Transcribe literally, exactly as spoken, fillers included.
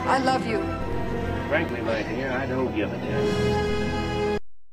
I love you. Frankly, my dear, I don't give a damn.